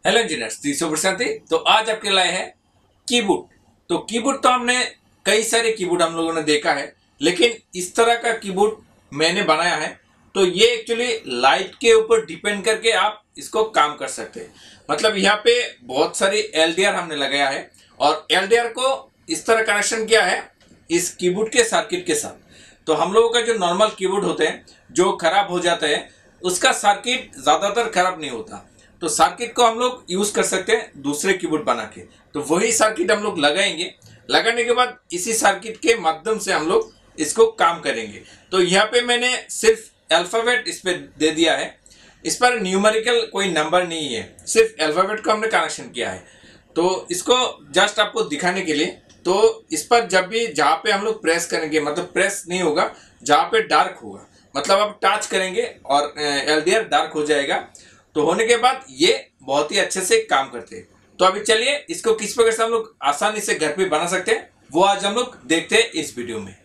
Hello engineers, तीसरा प्रशांति। तो आज आपके लाए हैं कीबोर्ड। तो कीबोर्ड तो हमने कई सारे कीबोर्ड हम लोगों ने देखा है, लेकिन इस तरह का कीबोर्ड मैंने बनाया है। तो ये एक्चुअली लाइट के ऊपर डिपेंड करके आप इसको काम कर सकते हैं। मतलब यहाँ पे बहुत सारी एलडीआर हमने लगाया है और एलडीआर को इस तरह कनेक्शन किया है इस कीबोर्ड के सर्किट के साथ। तो हम लोगों का जो नॉर्मल कीबोर्ड होते हैं जो खराब हो जाता है, उसका सर्किट ज्यादातर खराब नहीं होता। तो सर्किट को हम लोग यूज कर सकते हैं दूसरे कीबोर्ड बना के। तो वही सर्किट हम लोग लगाएंगे। लगाने के बाद इसी सर्किट के माध्यम से हम लोग इसको काम करेंगे। तो यहाँ पे मैंने सिर्फ अल्फाबेट इस पे दे दिया है। इस पर न्यूमेरिकल कोई नंबर नहीं है, सिर्फ अल्फाबेट को हमने कनेक्शन किया है। तो इसको जस्ट आपको दिखाने के लिए, तो इस पर जब भी जहाँ पे हम लोग प्रेस करेंगे, मतलब प्रेस नहीं होगा, जहाँ पे डार्क होगा, मतलब आप टच करेंगे और एलडीआर डार्क हो जाएगा। तो होने के बाद ये बहुत ही अच्छे से काम करते हैं। तो अभी चलिए इसको किस प्रकार से हम लोग आसानी से घर पे बना सकते हैं, वो आज हम लोग देखते हैं इस वीडियो में।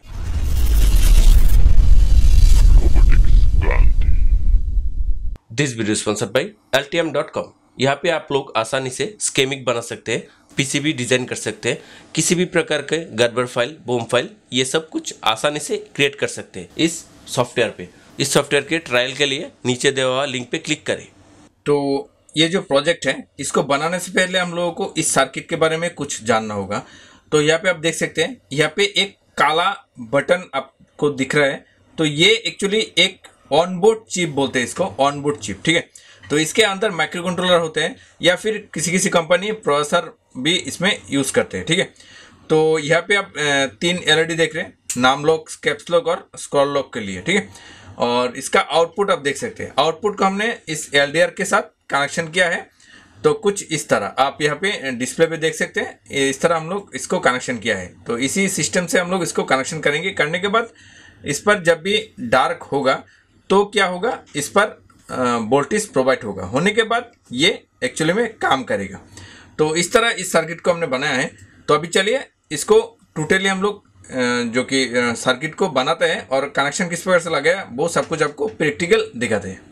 This video sponsored by altium.com। यहाँ पे आप लोग आसानी से स्केमिक बना सकते हैं, पीसीबी डिजाइन कर सकते हैं, किसी भी प्रकार के गड़बड़ फाइल, बूम फाइल, ये सब कुछ आसानी से क्रिएट कर सकते हैं इस सॉफ्टवेयर पे। इस सॉफ्टवेयर के ट्रायल के लिए नीचे दिया हुआ लिंक पे क्लिक करें। तो ये जो प्रोजेक्ट है, इसको बनाने से पहले हम लोगों को इस सर्किट के बारे में कुछ जानना होगा। तो यहाँ पे आप देख सकते हैं, यहाँ पे एक काला बटन आपको दिख रहा है। तो ये एक्चुअली एक ऑनबोर्ड चिप बोलते हैं इसको, ऑनबोर्ड चिप, ठीक है। तो इसके अंदर माइक्रो कंट्रोलर होते हैं या फिर किसी कंपनी प्रोसेसर भी इसमें यूज करते हैं, ठीक है। तो यहाँ पे आप 3 एलईडी देख रहे हैं, नाम लॉक, कैप्स लॉक और स्क्रॉल लॉक के लिए, ठीक है। और इसका आउटपुट आप देख सकते हैं। आउटपुट को हमने इस एलडीआर के साथ कनेक्शन किया है। तो कुछ इस तरह आप यहाँ पे डिस्प्ले पे देख सकते हैं, इस तरह हम लोग इसको कनेक्शन किया है। तो इसी सिस्टम से हम लोग इसको कनेक्शन करेंगे। करने के बाद इस पर जब भी डार्क होगा तो क्या होगा, इस पर वोल्टेज प्रोवाइड होगा। होने के बाद ये एक्चुअली में काम करेगा। तो इस तरह इस सर्किट को हमने बनाया है। तो अभी चलिए इसको टोटली हम लोग जो कि सर्किट को बनाते हैं और कनेक्शन किस प्रकार से लगाया, वो सब कुछ आपको प्रैक्टिकल दिखाते हैं।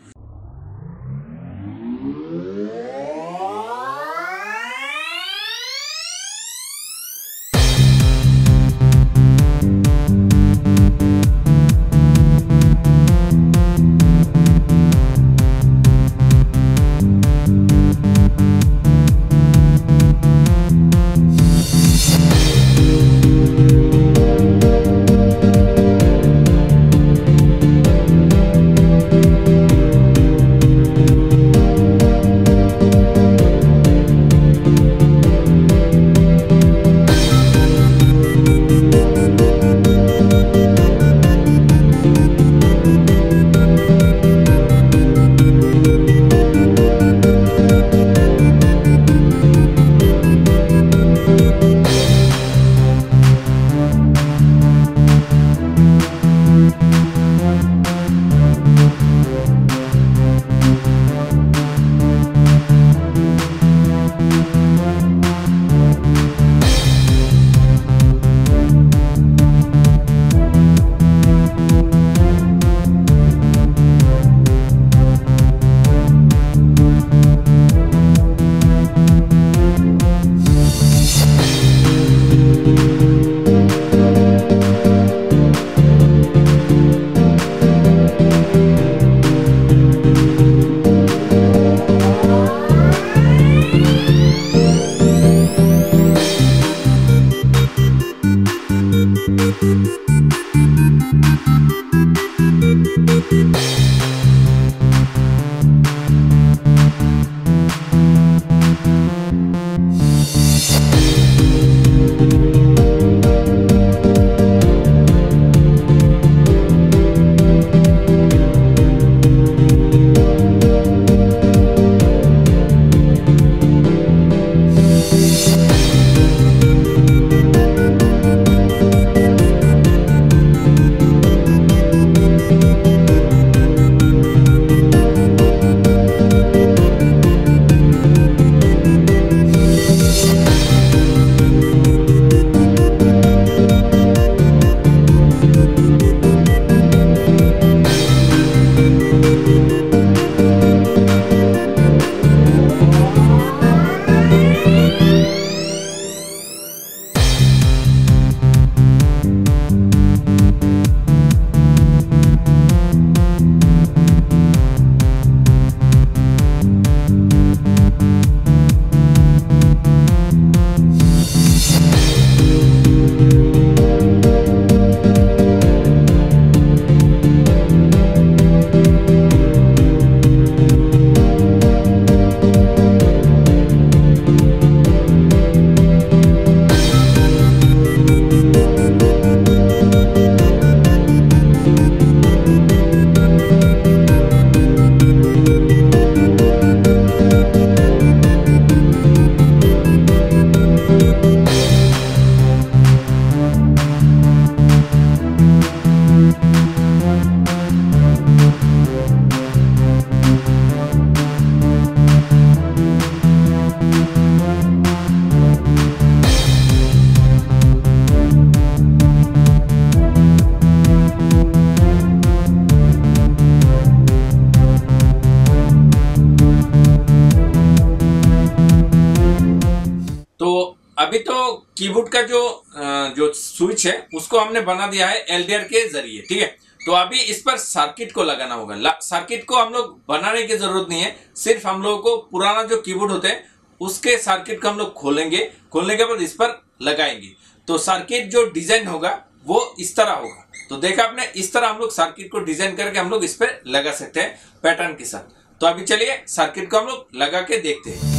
अभी तो कीबोर्ड का जो स्विच है उसको हमने बना दिया है एलडीआर के जरिए, ठीक है। तो अभी इस पर सर्किट को लगाना होगा। सर्किट को हम लोग बनाने की जरूरत नहीं है, सिर्फ हम लोगों को पुराना जो कीबोर्ड होते हैं उसके सर्किट को हम लोग खोलेंगे, खोलने के बाद इस पर लगाएंगे। तो सर्किट जो डिजाइन होगा वो इस तरह होगा। तो देखा आपने, इस तरह हम लोग सर्किट को डिजाइन करके हम लोग इस पर लगा सकते हैं पैटर्न के साथ। तो अभी चलिए सर्किट को हम लोग लगा के देखते हैं।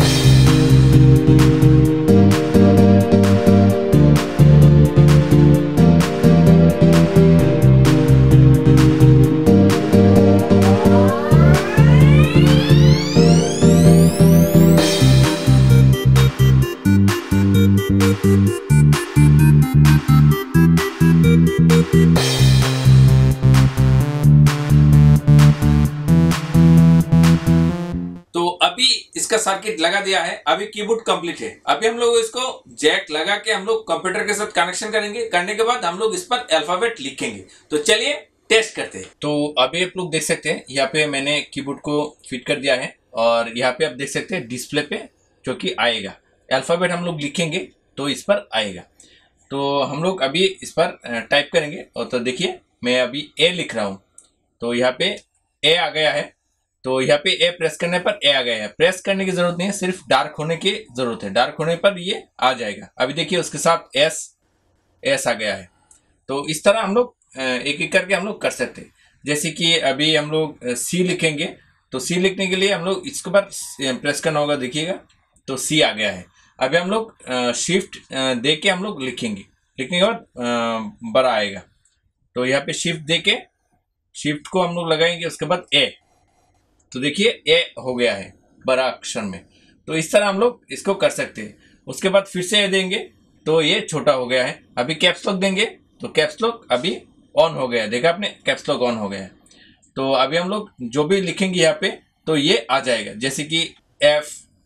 तो अभी इसका सर्किट लगा दिया है, अभी कीबोर्ड कंप्लीट है। अभी हम लोग इसको जैक लगा के हम लोग कंप्यूटर के साथ कनेक्शन करेंगे। करने के बाद हम लोग इस पर अल्फाबेट लिखेंगे। तो चलिए टेस्ट करते हैं। तो अभी आप लोग देख सकते हैं यहाँ पे मैंने कीबोर्ड को फिट कर दिया है और यहाँ पे आप देख सकते हैं डिस्प्ले पे जो कि आएगा अल्फाबेट हम लोग लिखेंगे तो इस पर आएगा। तो हम लोग अभी इस पर टाइप करेंगे। और तो देखिए मैं अभी ए लिख रहा हूँ, तो यहाँ पे ए आ गया है। तो यहाँ पे ए प्रेस करने पर ए आ गया है। प्रेस करने की जरूरत नहीं है, सिर्फ डार्क होने की जरूरत है। डार्क होने पर ये आ जाएगा। अभी देखिए उसके साथ एस आ गया है। तो इस तरह हम लोग एक एक करके हम लोग कर सकते हैं। जैसे कि अभी हम लोग सी लिखेंगे, तो सी लिखने के लिए हम लोग इसके बाद प्रेस करना होगा, देखिएगा तो सी आ गया है। अभी हम लोग शिफ्ट दे के हम लोग लिखेंगे, लिखने के बाद बड़ा आएगा। तो यहाँ पे शिफ्ट दे के शिफ्ट को हम लोग लगाएंगे, उसके बाद ए। तो देखिए ए हो गया है बड़ा अक्षर में। तो इस तरह हम लोग इसको कर सकते हैं। उसके बाद फिर से ए देंगे तो ये छोटा हो गया है। अभी कैप्स लॉक देंगे तो कैप्स लॉक अभी ऑन हो गया है। देखा आपने, कैप्स लॉक ऑन हो गया है। तो अभी हम लोग जो भी लिखेंगे यहाँ पे तो ये आ जाएगा, जैसे कि एफ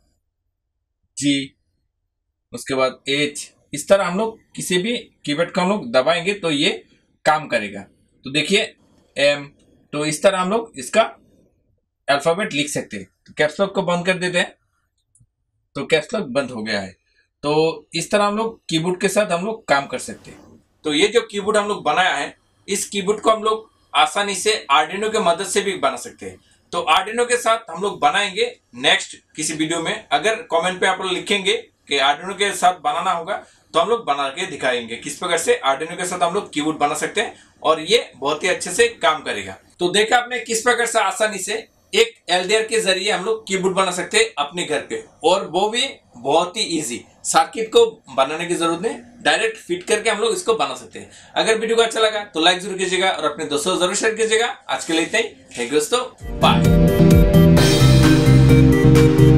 जी, उसके बाद एच। इस तरह हम लोग किसी भी कीबोर्ड को हम लोग दबाएंगे तो ये काम करेगा। तो देखिए एम, तो इस तरह हम लोग इसका अल्फाबेट लिख सकते हैं। तो कैप्स लॉक को बंद कर देते हैं, तो कैप्स लॉक बंद हो गया है। तो इस तरह हम लोग कीबोर्ड के साथ हम लोग काम कर सकते हैं। तो ये जो कीबोर्ड हम लोग बनाया है, इस कीबोर्ड को हम लोग आसानी से आर्डिनो के मदद से भी बना सकते हैं। तो आर्डिनो के साथ हम लोग बनाएंगे नेक्स्ट किसी वीडियो में। अगर कमेंट पे आप लोग लिखेंगे कि आर्डिनो के साथ बनाना होगा तो हम लोग बना के दिखाएंगे किस प्रकार से आर्डिनो के साथ हम लोग कीबोर्ड बना सकते हैं और ये बहुत ही अच्छे से काम करेगा। तो देखा आपने किस प्रकार से आसानी से एक एलडीआर के जरिए हम लोग कीबोर्ड बना सकते हैं अपने घर पे, और वो भी बहुत ही इजी। सर्किट को बनाने की जरूरत नहीं, डायरेक्ट फिट करके हम लोग इसको बना सकते हैं। अगर वीडियो को अच्छा लगा तो लाइक जरूर कीजिएगा और अपने दोस्तों को जरूर शेयर कीजिएगा। आज के लिए इतना ही। थैंक यू दोस्तों, बाय।